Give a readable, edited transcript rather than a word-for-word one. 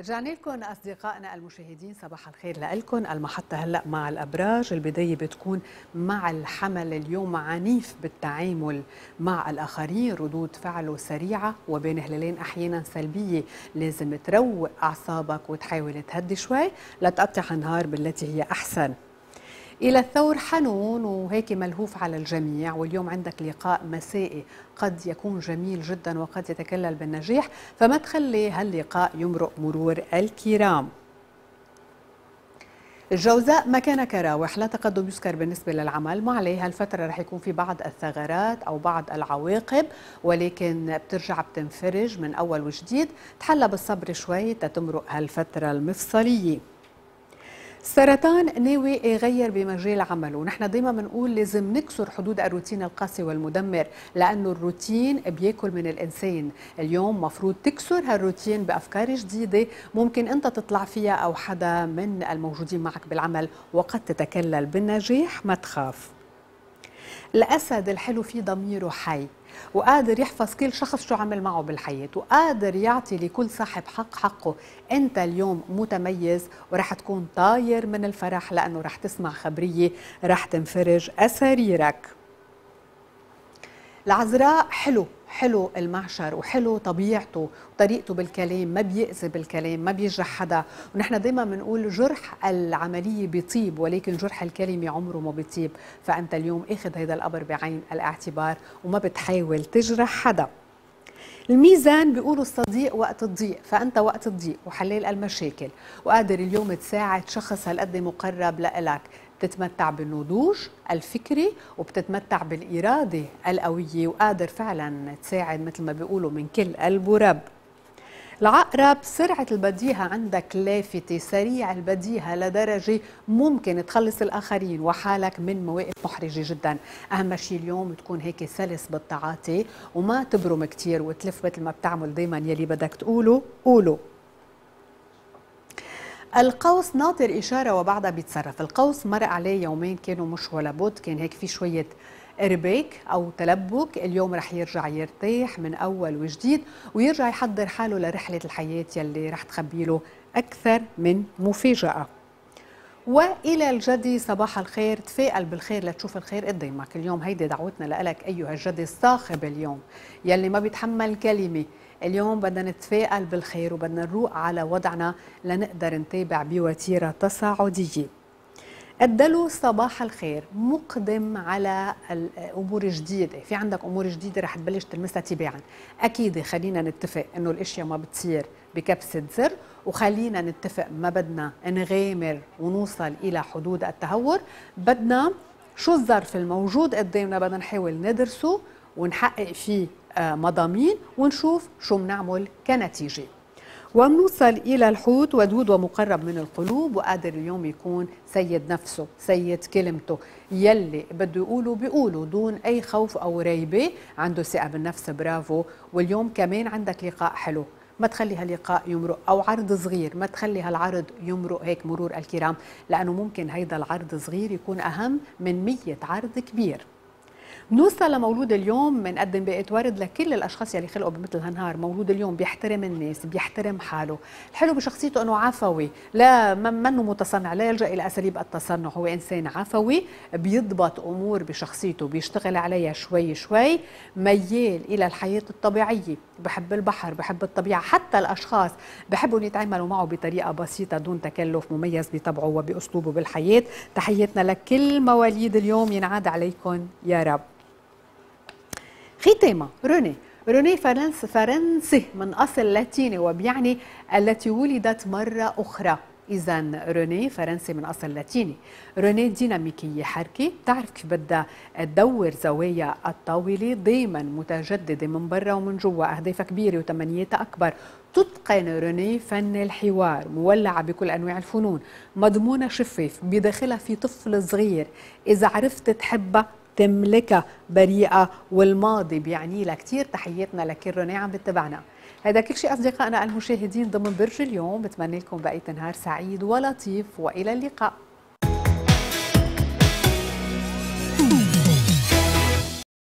رجعنا لكم أصدقائنا المشاهدين، صباح الخير لكم. المحطة هلأ مع الأبراج. البداية بتكون مع الحمل، اليوم عنيف بالتعامل مع الآخرين، ردود فعله سريعة وبين هلالين أحيانا سلبية. لازم تروق أعصابك وتحاول تهدي شوي لتقطع النهار بالتي هي أحسن. إلى الثور حنون وهيك ملهوف على الجميع، واليوم عندك لقاء مسائي قد يكون جميل جدا وقد يتكلل بالنجاح، فما تخلي هاللقاء يمرق مرور الكرام. الجوزاء مكانك راوح، لا تقدم يذكر بالنسبة للعمل، ما عليه هالفترة رح يكون في بعض الثغرات أو بعض العواقب، ولكن بترجع بتنفرج من أول وجديد. تحلى بالصبر شوي تتمرق هالفترة المفصلية. السرطان ناوي يغير بمجال عمله، ونحن دايما بنقول لازم نكسر حدود الروتين القاسي والمدمر، لأنه الروتين بياكل من الإنسان. اليوم مفروض تكسر هالروتين بأفكار جديدة ممكن أنت تطلع فيها أو حدا من الموجودين معك بالعمل، وقد تتكلل بالنجاح، ما تخاف. الأسد الحلو فيه ضميره حي، وقادر يحفظ كل شخص شو عمل معه بالحياة، وقادر يعطي لكل صاحب حق حقه. أنت اليوم متميز ورح تكون طاير من الفرح، لأنه رح تسمع خبرية رح تنفرج أساريرك. العذراء حلو المعشر وحلو طبيعته وطريقته بالكلام، ما بيأذي بالكلام، ما بيجرح حدا. ونحن دايما بنقول جرح العملية بيطيب، ولكن جرح الكلمة عمره ما بيطيب. فأنت اليوم اخذ هيدا الأمر بعين الاعتبار وما بتحاول تجرح حدا. الميزان بيقولوا الصديق وقت الضيق، فأنت وقت الضيق وحلال المشاكل، وقادر اليوم تساعد شخص هالقد مقرب لإلك. بتتمتع بالنضوج الفكري وبتتمتع بالإرادة القوية، وقادر فعلا تساعد مثل ما بيقولوا من كل قلب ورب. العقرب سرعة البديهة عندك لافتة، سريع البديهة لدرجة ممكن تخلص الآخرين وحالك من مواقف محرجة جدا. أهم شيء اليوم تكون هيك سلس بالتعاطي وما تبرم كتير وتلف مثل ما بتعمل دايما. يلي بدك تقوله قوله. القوس ناطر إشارة وبعدها بيتصرف. القوس مرق عليه يومين كانوا مش ولا بد، كان هيك في شوية إرباك أو تلبك. اليوم رح يرجع يرتاح من أول وجديد ويرجع يحضر حاله لرحلة الحياة يلي رح تخبي له أكثر من مفاجأة. وإلى الجدي صباح الخير، تفائل بالخير لتشوف الخير قدامك. اليوم هيدي دعوتنا لك أيها الجدي الصاخب اليوم يلي ما بيتحمل كلمة. اليوم بدنا نتفائل بالخير وبدنا نروق على وضعنا لنقدر نتابع بوتيرة تصاعدية. الدلو صباح الخير، مقدم على الأمور الجديدة، في عندك أمور جديدة رح تبلش تلمسها تباعا. أكيد خلينا نتفق إنه الأشياء ما بتصير بكبسة زر، وخلينا نتفق ما بدنا نغامر ونوصل إلى حدود التهور. بدنا شو الظرف الموجود قدامنا بدنا نحاول ندرسه ونحقق فيه مضامين ونشوف شو بنعمل كنتيجة. ومنوصل إلى الحوت، ودود ومقرب من القلوب، وقادر اليوم يكون سيد نفسه سيد كلمته، يلي بده يقوله بيقوله دون أي خوف أو ريبة. عنده ثقة بالنفس، برافو. واليوم كمان عندك لقاء حلو، ما تخلي هاللقاء يمرق، أو عرض صغير ما تخلي هالعرض يمرق هيك مرور الكرام، لأنه ممكن هيدا العرض صغير يكون أهم من 100 عرض كبير. نوصل لمولود اليوم، بنقدم باقة ورد لكل الاشخاص يلي خلقوا بمثل هالنهار. مولود اليوم بيحترم الناس، بيحترم حاله. الحلو بشخصيته انه عفوي، لا منه متصنع، لا يلجا الى اساليب التصنع. هو انسان عفوي بيضبط امور بشخصيته، بيشتغل عليها شوي شوي. ميال الى الحياه الطبيعيه، بحب البحر، بحب الطبيعه. حتى الاشخاص بحبوا يتعاملوا معه بطريقه بسيطه دون تكلف. مميز بطبعه وباسلوبه بالحياه. تحياتنا لكل مواليد اليوم، ينعاد عليكم يا رب. ختامة روني فرنسي من أصل لاتيني، وبيعني التي ولدت مرة أخرى. إذا روني فرنسي من أصل لاتيني. روني ديناميكية، حركة، بتعرف كيف بدها تدور زوايا الطاولة، دايما متجددة من برا ومن جوا، أهدافها كبيرة وتمنياتها أكبر. تتقن روني فن الحوار، مولعة بكل أنواع الفنون، مضمونة شفاف، بداخلها في طفل صغير. إذا عرفت تحبها تملكها، بريئة، والماضي بيعني لها كثير. تحياتنا لكل روني عم بتتبعنا. هذا كل شيء أصدقائنا المشاهدين ضمن برج اليوم. بتمنى لكم بقية نهار سعيد ولطيف، وإلى اللقاء.